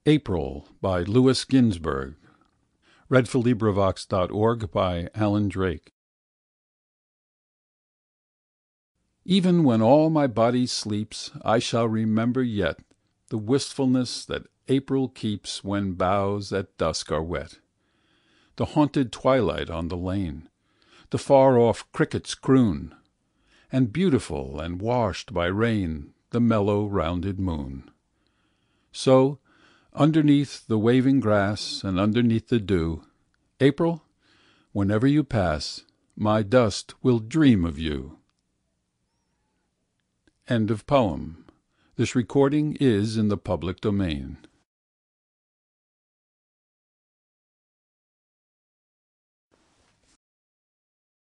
April by Louis Ginsberg. LibriVox.org by Alan Drake. Even when all my body sleeps, I shall remember yet the wistfulness that April keeps when boughs at dusk are wet. The haunted twilight on the lane, the far-off cricket's croon, and beautiful and washed by rain the mellow rounded moon. So, underneath the waving grass and underneath the dew, April, whenever you pass, my dust will dream of you. End of poem. This recording is in the public domain.